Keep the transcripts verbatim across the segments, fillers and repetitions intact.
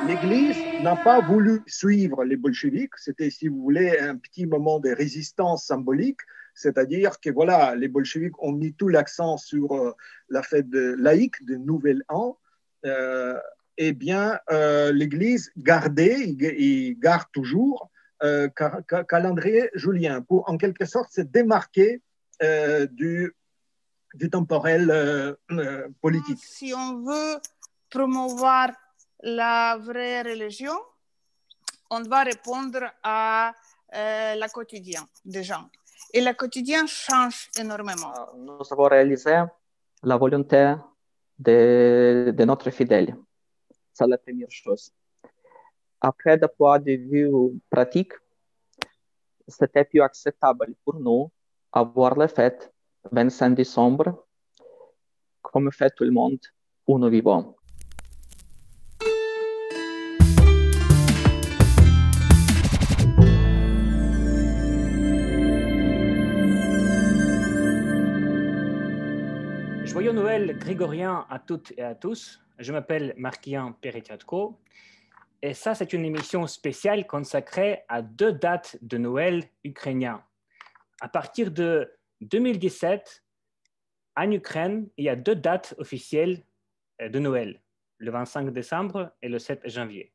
l'Église n'a pas voulu suivre les bolcheviks. C'était, si vous voulez, un petit moment de résistance symbolique. C'est-à-dire que voilà, les bolcheviks ont mis tout l'accent sur euh, la fête de, laïque de Nouvel An. Euh, eh bien, euh, l'Église gardait, il, il garde toujours, euh, ca, ca, calendrier julien pour en quelque sorte se démarquer euh, du, du temporel euh, euh, politique. Si on veut promouvoir la vraie religion, on doit répondre à euh, la quotidien des gens. Et le quotidien change énormément. Nous avons réalisé la volonté de, de notre fidèle. C'est la première chose. Après, d'un point de vue pratique, c'était plus acceptable pour nous avoir la fête vingt-cinq décembre comme fait tout le monde où nous vivons. Joyeux Noël grégorien à toutes et à tous. Je m'appelle Markian Peretyatko et ça, c'est une émission spéciale consacrée à deux dates de Noël ukrainiens. À partir de deux mille dix-sept, en Ukraine, il y a deux dates officielles de Noël, le vingt-cinq décembre et le sept janvier.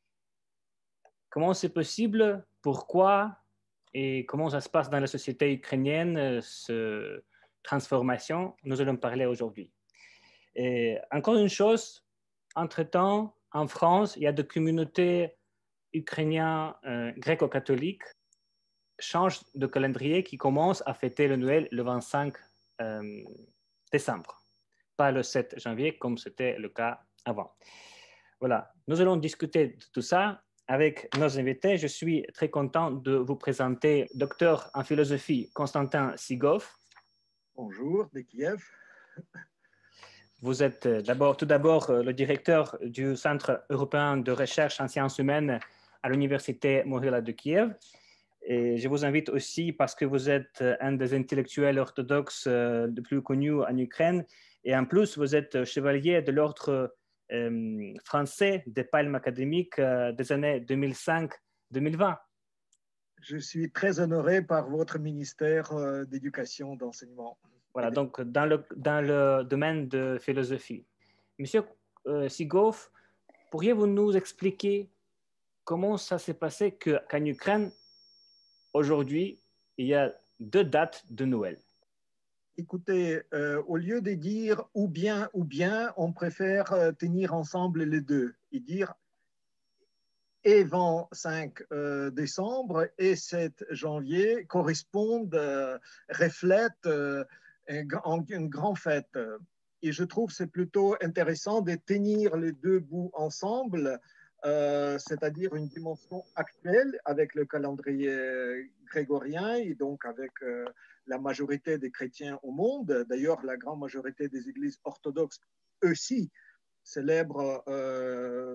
Comment c'est possible? Pourquoi? Et comment ça se passe dans la société ukrainienne, cette transformation? Nous allons parler aujourd'hui. Et encore une chose, entre-temps, en France, il y a des communautés ukrainiennes euh, gréco-catholiques changent de calendrier qui commencent à fêter le Noël le vingt-cinq euh, décembre, pas le sept janvier comme c'était le cas avant. Voilà, nous allons discuter de tout ça avec nos invités. Je suis très content de vous présenter docteur en philosophie Konstantin Sigov. Bonjour, de Kiev. Vous êtes d'abord, tout d'abord le directeur du Centre européen de recherche en sciences humaines à l'Université Mohyla de Kiev. Et je vous invite aussi parce que vous êtes un des intellectuels orthodoxes les plus connus en Ukraine. Et en plus, vous êtes chevalier de l'ordre euh, français des palmes académiques euh, des années deux mille cinq deux mille vingt. Je suis très honoré par votre ministère euh, d'éducation, d'enseignement. Voilà, donc dans le, dans le domaine de philosophie. Monsieur euh, Sigov, pourriez-vous nous expliquer comment ça s'est passé qu'en Ukraine, aujourd'hui, il y a deux dates de Noël? Écoutez, euh, au lieu de dire ou bien ou bien, on préfère euh, tenir ensemble les deux et dire et vingt-cinq euh, décembre et sept janvier correspondent, euh, reflètent euh, une, une grande fête. Et je trouve que c'est plutôt intéressant de tenir les deux bouts ensemble, euh, c'est-à-dire une dimension actuelle avec le calendrier grégorien et donc avec euh, la majorité des chrétiens au monde. D'ailleurs, la grande majorité des églises orthodoxes aussi célèbrent euh,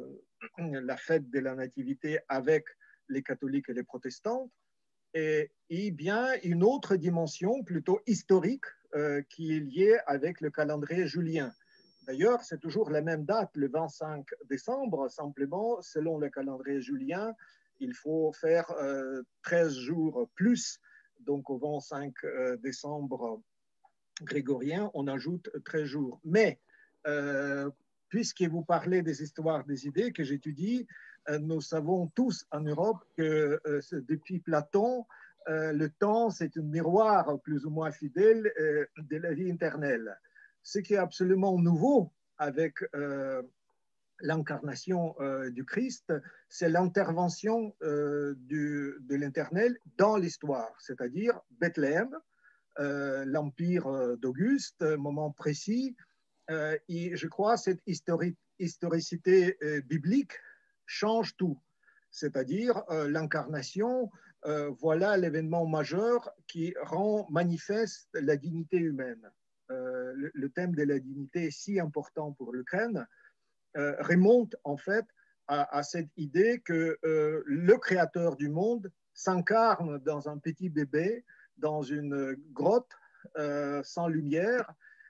la fête de la Nativité avec les catholiques et les protestants, et, et bien une autre dimension plutôt historique euh, qui est liée avec le calendrier julien. D'ailleurs, c'est toujours la même date, le vingt-cinq décembre, simplement, selon le calendrier julien, il faut faire euh, treize jours plus, donc au vingt-cinq décembre grégorien, on ajoute treize jours. Mais euh, puisque vous parlez des histoires des idées que j'étudie, euh, nous savons tous en Europe que euh, depuis Platon, euh, le temps, c'est un miroir plus ou moins fidèle euh, de la vie éternelle. Ce qui est absolument nouveau avec euh, l'incarnation euh, du Christ, c'est l'intervention euh, du, de l'éternel dans l'histoire, c'est-à-dire Bethléem, euh, l'empire d'Auguste, moment précis. Euh, et je crois que cette histori- historicité euh, biblique change tout. C'est-à-dire euh, l'incarnation, euh, voilà l'événement majeur qui rend manifeste la dignité humaine. Euh, le, le thème de la dignité est si important pour l'Ukraine, euh, remonte en fait à, à cette idée que euh, le créateur du monde s'incarne dans un petit bébé, dans une grotte euh, sans lumière.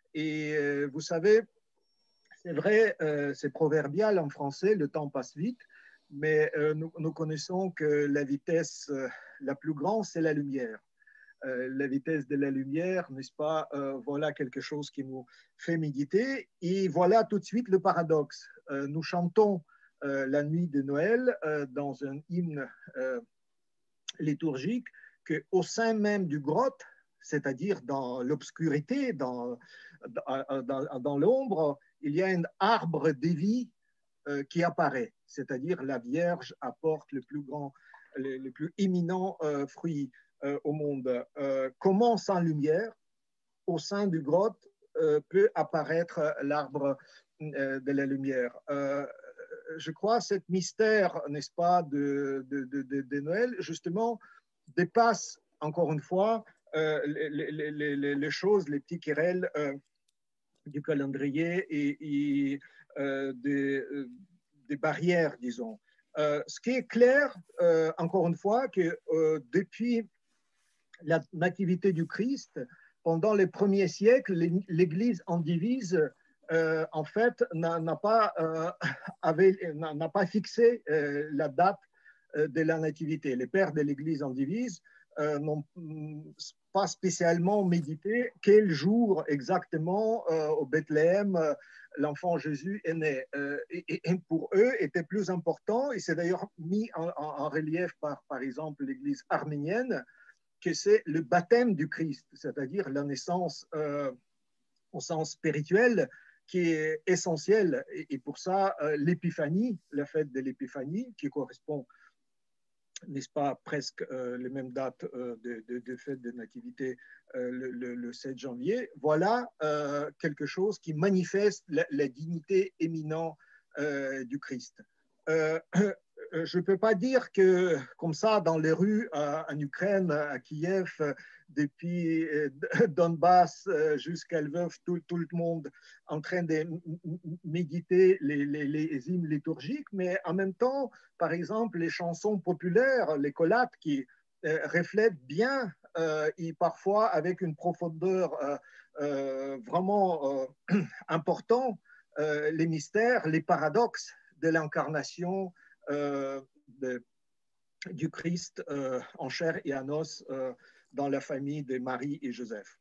Et euh, vous savez, c'est vrai, euh, c'est proverbial en français, le temps passe vite. mais euh, nous, nous connaissons que la vitesse euh, la plus grande, c'est la lumière. Euh, la vitesse de la lumière, n'est-ce pas, euh, voilà quelque chose qui nous fait méditer. Et voilà tout de suite le paradoxe. Euh, nous chantons euh, la nuit de Noël euh, dans un hymne euh, liturgique qu'au sein même du grotte, c'est-à-dire dans l'obscurité, dans, dans, dans, dans l'ombre, il y a un arbre de vie euh, qui apparaît, c'est-à-dire la Vierge apporte le plus grand, le, le plus éminent euh, fruit euh, au monde. Euh, comment sans lumière, au sein du grotte, euh, peut apparaître l'arbre euh, de la lumière. Euh, je crois que ce mystère, n'est-ce pas, de, de, de, de Noël, justement, dépasse, encore une fois, euh, les, les, les, les choses, les petits querelles euh, du calendrier et, et euh, des, des barrières, disons. Euh, ce qui est clair, euh, encore une fois, que euh, depuis la nativité du Christ, pendant les premiers siècles, l'Église en divise, euh, en fait, n'a pas, euh, avait, n'a pas fixé euh, la date euh, de la nativité. Les pères de l'Église en divise euh, n'ont pas spécialement médité quel jour exactement euh, au Bethléem euh, l'enfant Jésus est né. Euh, et, et pour eux, était plus important, et c'est d'ailleurs mis en, en, en relief par, par exemple, l'Église arménienne, que c'est le baptême du Christ, c'est-à-dire la naissance euh, au sens spirituel qui est essentiel. Et, et pour ça, euh, l'épiphanie, la fête de l'épiphanie, qui correspond, n'est-ce pas, presque euh, les mêmes dates euh, de, de, de fête de nativité, euh, le, le, le sept janvier, voilà euh, quelque chose qui manifeste la, la dignité éminente euh, du Christ. Euh, je ne peux pas dire que, comme ça, dans les rues euh, en Ukraine, à Kiev, depuis euh, Donbass jusqu'à Lvov, tout, tout le monde en train de méditer les, les, les hymnes liturgiques, mais en même temps, par exemple, les chansons populaires, les collades qui euh, reflètent bien euh, et parfois avec une profondeur euh, euh, vraiment euh, importante euh, les mystères, les paradoxes de l'incarnation euh, du Christ euh, en chair et en os euh, dans la famille de Marie et Joseph.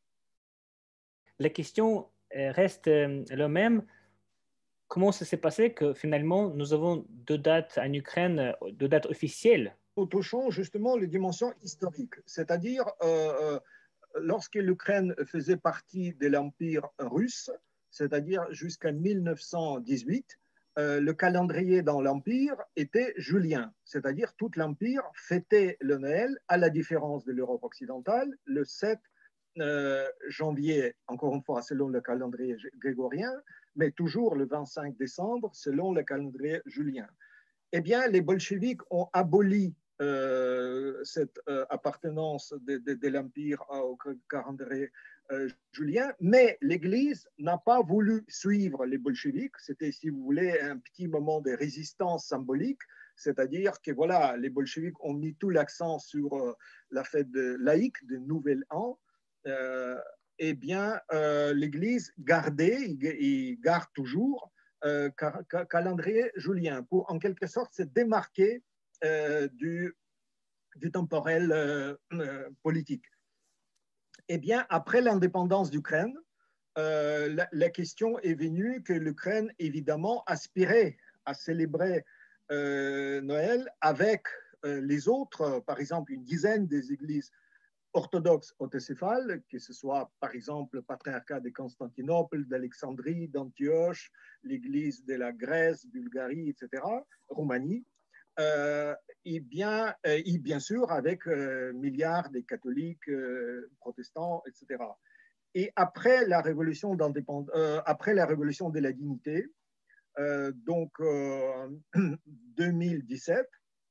La question reste la même. Comment ça s'est passé que finalement nous avons deux dates en Ukraine, deux dates officielles? Nous touchons justement les dimensions historiques, c'est-à-dire euh, lorsque l'Ukraine faisait partie de l'Empire russe, c'est-à-dire jusqu'à mille neuf cent dix-huit, euh, le calendrier dans l'Empire était julien, c'est-à-dire tout l'Empire fêtait le Noël, à la différence de l'Europe occidentale, le sept euh, janvier, encore une fois selon le calendrier grégorien, mais toujours le vingt-cinq décembre selon le calendrier julien. Eh bien, les bolcheviks ont aboli euh, cette euh, appartenance de, de, de l'Empire au calendrier euh, julien, mais l'Église n'a pas voulu suivre les bolcheviks. C'était, si vous voulez, un petit moment de résistance symbolique, c'est-à-dire que voilà, les bolcheviks ont mis tout l'accent sur euh, la fête de, laïque de Nouvel An. Euh, eh bien, euh, l'Église gardait, il garde toujours, Euh, calendrier julien pour en quelque sorte se démarquer euh, du, du temporel euh, euh, politique. Eh bien, après l'indépendance d'Ukraine, euh, la, la question est venue que l'Ukraine, évidemment, aspirait à célébrer euh, Noël avec euh, les autres, par exemple, une dizaine des églises orthodoxes autocéphales, que ce soit par exemple le patriarcat de Constantinople, d'Alexandrie, d'Antioche, l'église de la Grèce, Bulgarie, et cetera, Roumanie, euh, et, bien, euh, et bien sûr avec euh, milliards de catholiques, euh, protestants, et cetera. Et après la révolution d'indépendance, euh, après la révolution de la dignité, euh, donc euh, deux mille dix-sept,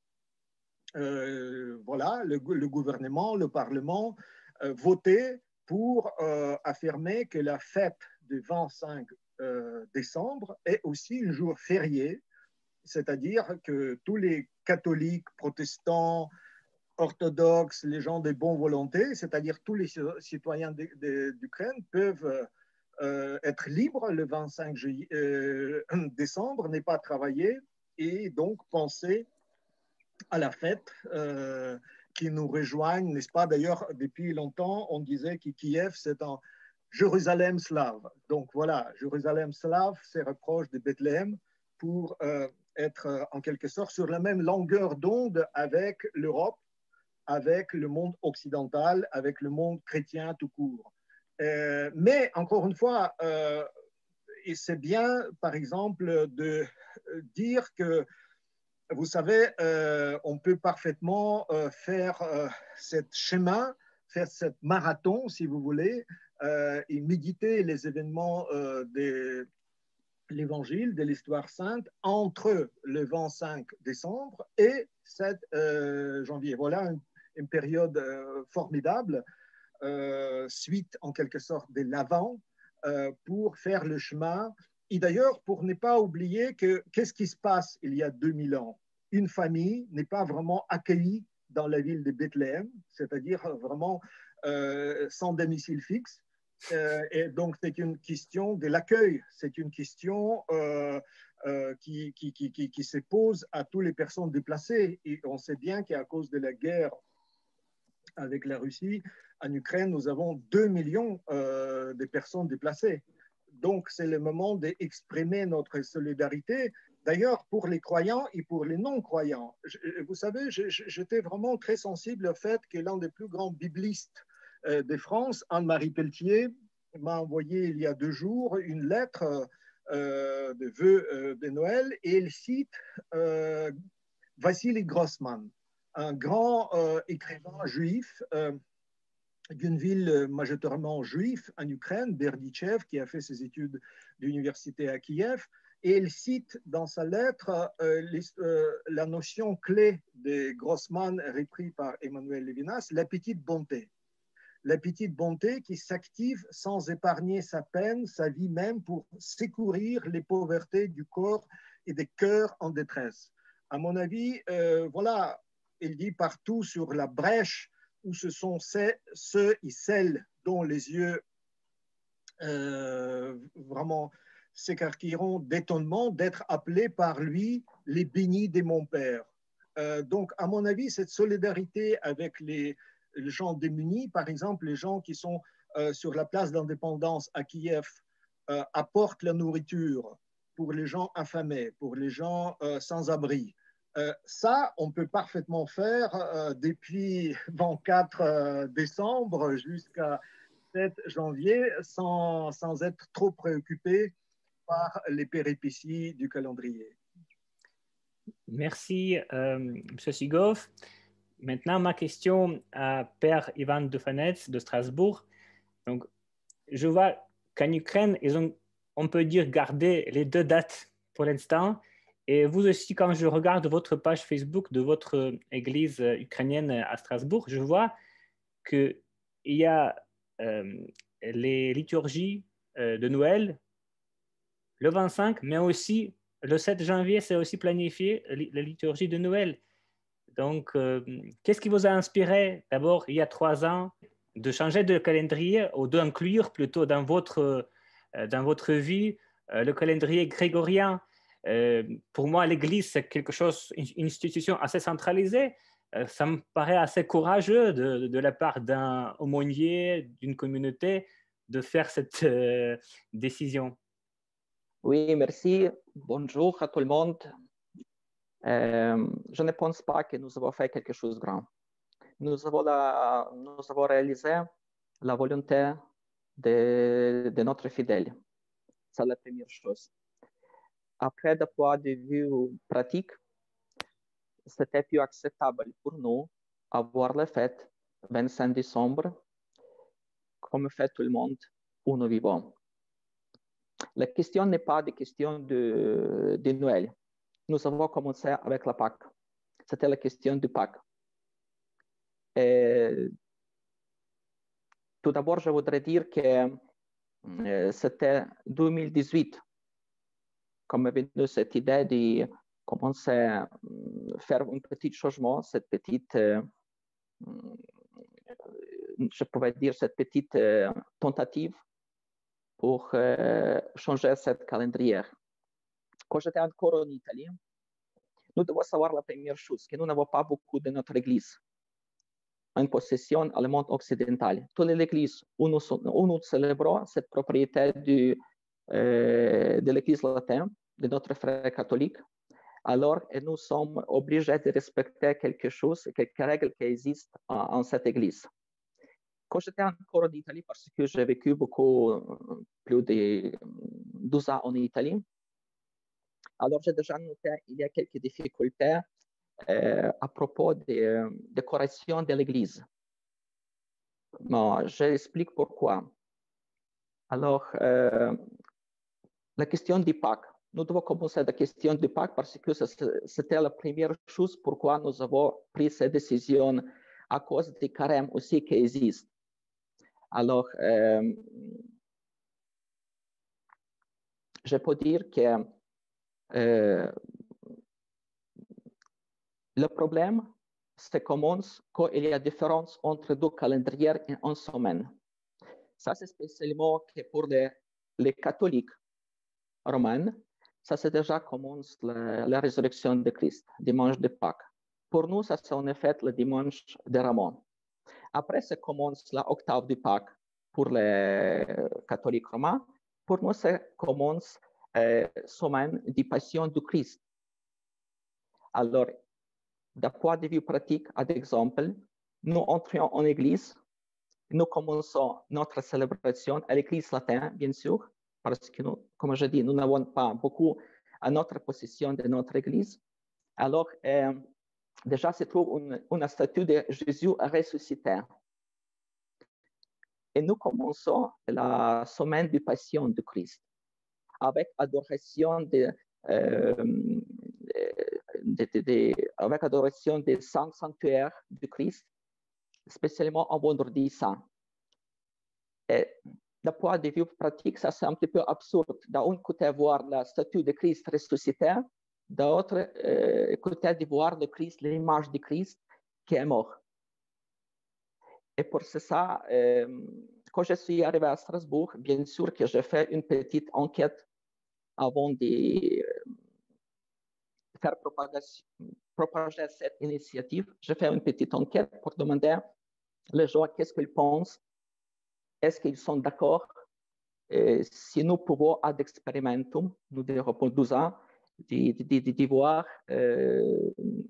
Euh, voilà, le, le, gouvernement, le Parlement euh, votaient pour euh, affirmer que la fête du vingt-cinq euh, décembre est aussi un jour férié, c'est-à-dire que tous les catholiques, protestants, orthodoxes, les gens de bonne volonté, c'est-à-dire tous les citoyens d'Ukraine peuvent euh, être libres le vingt-cinq juillet, euh, décembre, n'est pas travailler et donc penser à la fête, euh, qui nous rejoignent, n'est-ce pas? D'ailleurs, depuis longtemps, on disait que Kiev, c'est un Jérusalem slave. Donc voilà, Jérusalem slave, c'est reproche de Bethléem pour euh, être euh, en quelque sorte sur la même longueur d'onde avec l'Europe, avec le monde occidental, avec le monde chrétien tout court. Euh, mais encore une fois, euh, et c'est bien, par exemple, de dire que, vous savez, euh, on peut parfaitement euh, faire euh, ce chemin, faire cette marathon, si vous voulez, euh, et méditer les événements euh, de l'évangile, de l'histoire sainte, entre le vingt-cinq décembre et sept euh, janvier. Voilà une, une période euh, formidable, euh, suite en quelque sorte de l'Avent, euh, pour faire le chemin. Et d'ailleurs, pour ne pas oublier que qu'est-ce qui se passe il y a deux mille ans? Une famille n'est pas vraiment accueillie dans la ville de Bethléem, c'est-à-dire vraiment euh, sans domicile fixe. Euh, et donc, c'est une question de l'accueil, c'est une question euh, euh, qui, qui, qui, qui, qui se pose à toutes les personnes déplacées. Et on sait bien qu'à cause de la guerre avec la Russie, en Ukraine, nous avons deux millions euh, de personnes déplacées. Donc, c'est le moment d'exprimer notre solidarité. D'ailleurs, pour les croyants et pour les non-croyants. Vous savez, j'étais vraiment très sensible au fait que l'un des plus grands biblistes de France, Anne-Marie Pelletier, m'a envoyé il y a deux jours une lettre euh, de vœux euh, de Noël et elle cite euh, Vassili Grossman, un grand euh, écrivain juif euh, d'une ville majoritairement juive en Ukraine, Berdichev, qui a fait ses études d'université à Kiev. Et elle cite dans sa lettre euh, les, euh, la notion clé de Grossman, repris par Emmanuel Levinas, la petite bonté. La petite bonté qui s'active sans épargner sa peine, sa vie même, pour secourir les pauvretés du corps et des cœurs en détresse. À mon avis, euh, voilà, il dit partout sur la brèche où ce sont ces, ceux et celles dont les yeux euh, vraiment s'écarquilleront d'étonnement d'être appelés par lui les bénis de mon Père. Euh, donc, à mon avis, cette solidarité avec les, les gens démunis, par exemple, les gens qui sont euh, sur la place d'indépendance à Kiev, euh, apportent la nourriture pour les gens affamés, pour les gens euh, sans abri. Euh, ça, on peut parfaitement faire euh, depuis vingt-quatre euh, décembre jusqu'à sept janvier sans, sans être trop préoccupé par les péripéties du calendrier. Merci, euh, M. Sigov. Maintenant, ma question à Père Ivan Dufanets de Strasbourg. Donc, je vois qu'en Ukraine, ils ont, on peut dire, gardé les deux dates pour l'instant. Et vous aussi, quand je regarde votre page Facebook de votre église ukrainienne à Strasbourg, je vois qu'il y a euh, les liturgies euh, de Noël le vingt-cinq, mais aussi le sept janvier, c'est aussi planifié la liturgie de Noël. Donc, euh, qu'est-ce qui vous a inspiré, d'abord, il y a trois ans, de changer de calendrier ou d'inclure plutôt dans votre, euh, dans votre vie euh, le calendrier grégorien? Euh, pour moi, l'Église, c'est quelque chose, une institution assez centralisée. Euh, ça me paraît assez courageux de, de la part d'un aumônier, d'une communauté, de faire cette euh, décision. Oui, merci. Bonjour à tout le monde. Euh, je ne pense pas que nous avons fait quelque chose de grand. Nous avons, la, nous avons réalisé la volonté de, de notre fidèle. C'est la première chose. Après, d'un point de vue pratique, c'était plus acceptable pour nous avoir la fête vingt-cinq décembre, comme fait tout le monde où nous vivons. La question n'est pas de question de, de Noël. Nous avons commencé avec la Pâque. C'était la question de Pâques. Et tout d'abord, je voudrais dire que euh, c'était deux mille dix-huit, comme est venue cette idée de commencer à faire un petit changement, cette petite, euh, je pourrais dire, cette petite euh, tentative pour euh, changer ce calendrier. Quand j'étais encore en Italie, nous devons savoir la première chose, que nous n'avons pas beaucoup de notre Église en possession dans le monde occidental. Toutes les églises où nous, où nous célébrons cette propriété du, euh, de l'Église latine, de notre frère catholique, alors nous sommes obligés de respecter quelque chose, quelques règles qui existent en, en cette Église. Quand j'étais encore en Italie, parce que j'ai vécu beaucoup, plus de douze ans en Italie, alors j'ai déjà noté qu'il y a quelques difficultés euh, à propos des de décorations de l'Église. Bon, j'explique pourquoi. Alors, euh, la question du Pâques. Nous devons commencer la question du Pâques parce que c'était la première chose pourquoi nous avons pris cette décision à cause des carèmes aussi qui existent. Alors, euh, je peux dire que euh, le problème, ça commence quand il y a différence entre deux calendriers et une semaine. Ça, c'est spécialement que pour les, les catholiques romains, ça c'est déjà commence la, la résurrection de Christ, dimanche de Pâques. Pour nous, ça c'est en effet le dimanche de Ramon. Après, ça commence la octave de Pâques pour les catholiques romains. Pour nous, ça commence la euh, semaine de Passion du Christ. Alors, d'un point de vue pratique, par exemple, nous entrons en église, nous commençons notre célébration à l'église latine, bien sûr, parce que, nous, comme je dis, nous n'avons pas beaucoup à notre possession de notre église. Alors, euh, déjà se trouve une, une statue de Jésus ressuscité. Et nous commençons la semaine de Passion de Christ avec adoration de, euh, de, de, de, avec adoration des saints sanctuaires du Christ, spécialement en vendredi saint. Et d'un point de vue pratique, ça c'est un petit peu absurde. D'un côté, voir la statue de Christ ressuscité, d'un autre euh, côté, de voir le Christ, l'image de Christ qui est mort. Et pour ça, euh, quand je suis arrivé à Strasbourg, bien sûr que j'ai fait une petite enquête avant de faire propager cette initiative. J'ai fait une petite enquête pour demander les gens qu'est-ce qu'ils pensent, est-ce qu'ils sont d'accord, et si nous pouvons, ad experimentum, nous dirons pour douze ans, de, de, de, de voir, euh,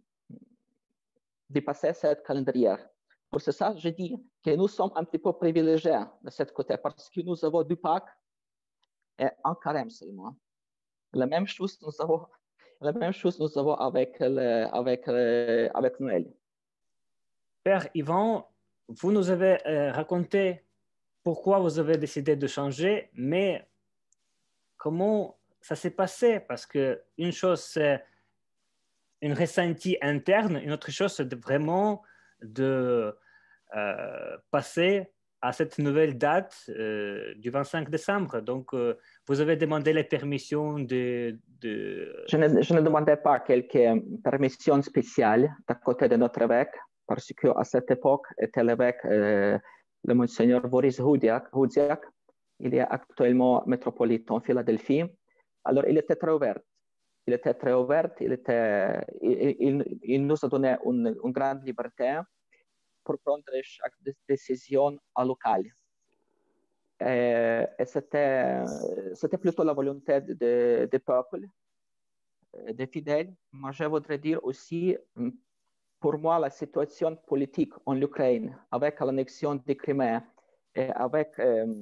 de passer cette calendrier. Pour ça, je dis que nous sommes un petit peu privilégiés de ce côté parce que nous avons du Pâques et un carême seulement. La même chose nous avons, la même chose nous avons avec, le, avec, le, avec Noël. Père Yvan, vous nous avez euh, raconté pourquoi vous avez décidé de changer, mais comment ça s'est passé? Parce qu'une chose, c'est une ressenti interne, une autre chose, c'est de vraiment de euh, passer à cette nouvelle date euh, du vingt-cinq décembre. Donc, euh, vous avez demandé les permissions de... de... Je, ne, je ne demandais pas quelques permissions spéciales d'un côté de notre évêque, parce qu'à cette époque était l'évêque, euh, le Monseigneur Boris Houdiak. Houdiak. Il est actuellement métropolitain en Philadelphie. Alors, il était très ouvert. Il était très ouvert. Il, était, il, il, il nous a donné une, une grande liberté pour prendre chaque décision à local. Et, et c'était, c'était plutôt la volonté du de, de peuple, des fidèles. Moi, je voudrais dire aussi, pour moi, la situation politique en Ukraine, avec l'annexion de Crimée et avec euh,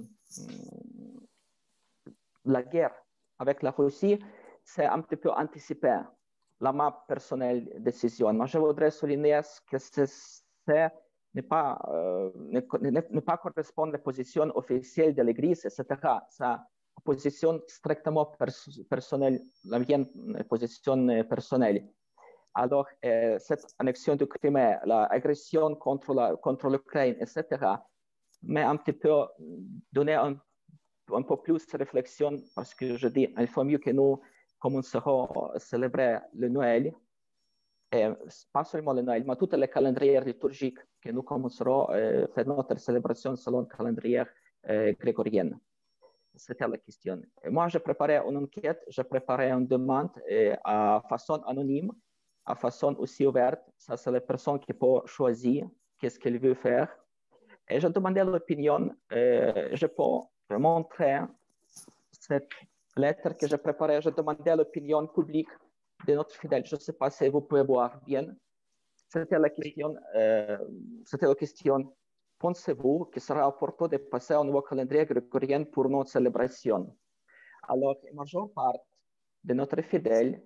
la guerre avec la Russie, c'est un petit peu anticipé, la ma personnelle décision. Moi, je voudrais souligner que ce n'est pas, euh, ne, ne, ne pas correspondre à la position officielle de l'Église, et cetera. Sa position strictement pers personnelle, la mienne position personnelle. Alors, euh, cette annexion de Crimée, l'agression contre la, contre l'Ukraine, et cetera, mais un petit peu donner un un peu plus de réflexion parce que je dis, il faut mieux que nous commencerons à célébrer le Noël, et pas seulement le Noël, mais tout le calendrier liturgique que nous commencerons à faire notre célébration selon le calendrier euh, grégorien. C'était la question. Et moi, j'ai préparé une enquête, j'ai préparé une demande euh, à façon anonyme à façon aussi ouverte. Ça, c'est la personne qui peut choisir qu'est-ce qu'elle veut faire. Et je demandais l'opinion. Euh, je peux montrer cette lettre que j'ai préparée. Je demandais l'opinion publique de notre fidèle. Je ne sais pas si vous pouvez voir bien. C'était la question. Euh, c'était la question. Pensez-vous qu'il sera opportun de passer un nouveau calendrier grégorien pour notre célébration? Alors, la majeure part de notre fidèle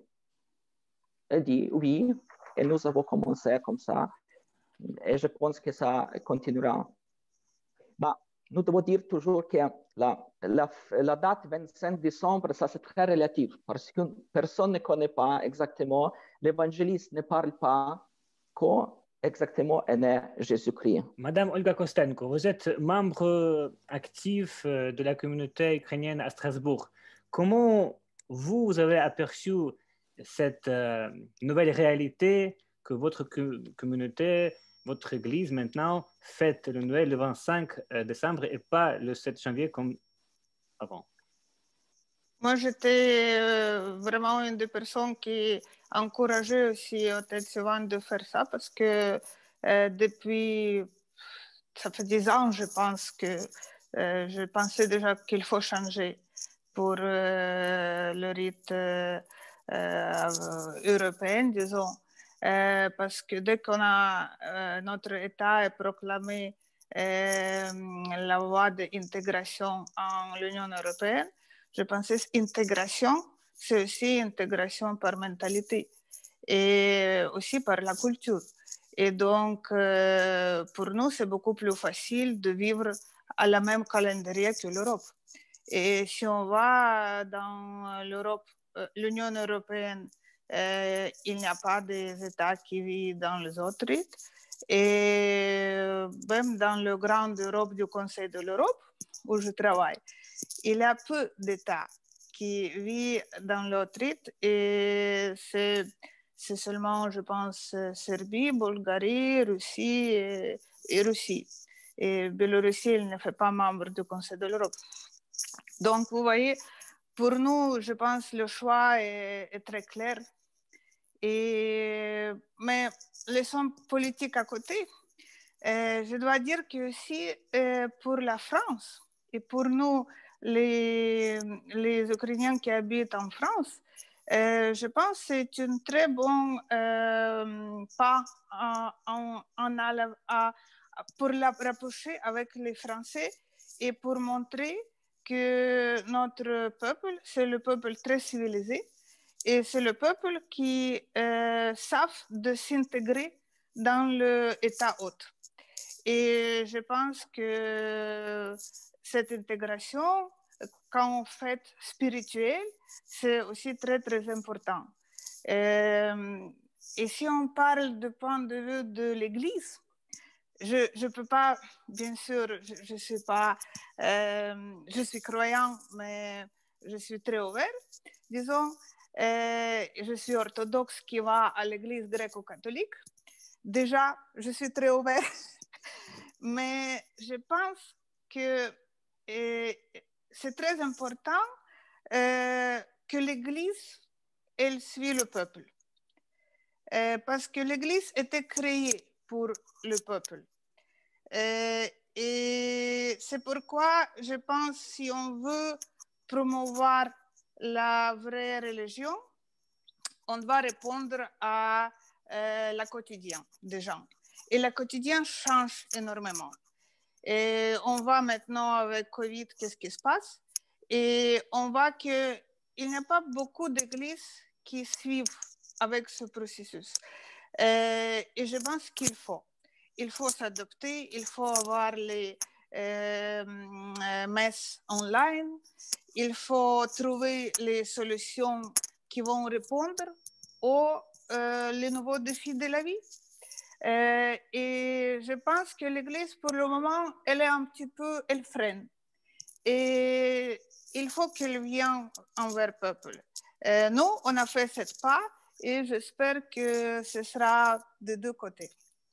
a dit oui, et nous avons commencé comme ça. Et je pense que ça continuera. Bah, nous devons dire toujours que la, la, la date vingt-cinq décembre, ça c'est très relatif, parce que personne ne connaît pas exactement, l'évangéliste ne parle pas quand exactement est né Jésus-Christ. Madame Olga Kostenko, vous êtes membre actif de la communauté ukrainienne à Strasbourg. Comment vous, vous avez aperçu cette euh, nouvelle réalité que votre communauté, votre église maintenant fête le Noël le vingt-cinq décembre et pas le sept janvier comme avant? Moi, j'étais euh, vraiment une des personnes qui encourageait aussi Hôtel Sivan de faire ça parce que euh, depuis, ça fait dix ans, je pense que euh, je pensais déjà qu'il faut changer pour euh, le rite euh, euh, européen, disons. Euh, parce que dès qu'on a euh, notre État est proclamé euh, la voie d'intégration en l'Union européenne, je pensais intégration, c'est aussi intégration par mentalité et aussi par la culture. Et donc, euh, pour nous, c'est beaucoup plus facile de vivre à la même calendrier que l'Europe. Et si on va dans l'Europe, euh, l'Union européenne, euh, il n'y a pas des États qui vivent dans les autres rites. Et même dans le Grand Europe du Conseil de l'Europe, où je travaille, il y a peu d'États qui vivent dans l'autre rite et c'est, c'est seulement, je pense, Serbie, Bulgarie, Russie et, et Russie. Et Biélorussie, il ne fait pas membre du Conseil de l'Europe. Donc, vous voyez, pour nous, je pense que le choix est, est très clair. Et, mais laissons politique à côté. Euh, je dois dire que aussi euh, pour la France et pour nous, les, les Ukrainiens qui habitent en France, euh, je pense que c'est un très bon euh, pas en, en, en à, à, pour la rapprocher avec les Français et pour montrer que notre peuple, c'est le peuple très civilisé et c'est le peuple qui euh, savent de s'intégrer dans l'État hôte. Et je pense que cette intégration, quand on fait spirituelle, c'est aussi très, très important. Euh, et si on parle du point de vue de l'Église, je ne peux pas, bien sûr, je ne suis pas, euh, je suis croyant, mais je suis très ouvert, disons. Euh, je suis orthodoxe qui va à l'église gréco-catholique. Déjà, je suis très ouvert, mais je pense que euh, c'est très important euh, que l'église, elle suit le peuple. Euh, parce que l'église était créée pour le peuple. Euh, et c'est pourquoi je pense que si on veut promouvoir la vraie religion, on doit répondre à euh, la quotidien des gens. Et le quotidien change énormément. Et on voit maintenant avec Covid qu'est-ce qui se passe. Et on voit qu'il n'y a pas beaucoup d'églises qui suivent avec ce processus. Euh, et je pense qu'il faut. Il faut s'adapter, il faut avoir les euh, messes online, il faut trouver les solutions qui vont répondre aux euh, les nouveaux défis de la vie. Euh, et je pense que l'Église, pour le moment, elle est un petit peu, elle freine. Et il faut qu'elle vienne envers le peuple. Euh, nous, on a fait cette pas et j'espère que ce sera des deux côtés.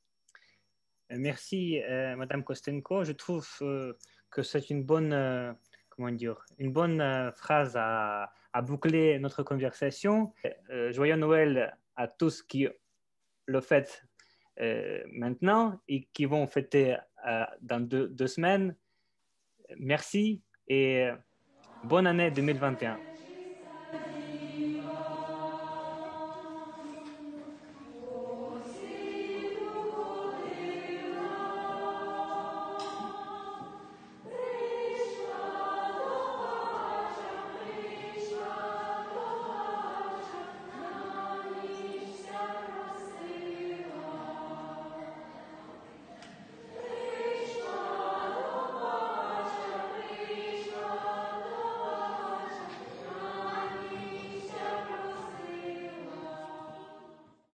Merci, euh, Madame Kostenko. Je trouve euh, que c'est une bonne, euh, comment dire, une bonne euh, phrase à, à boucler notre conversation. Euh, joyeux Noël à tous qui le fêtent euh, maintenant et qui vont fêter euh, dans deux, deux semaines. Merci et bonne année deux mille vingt et un.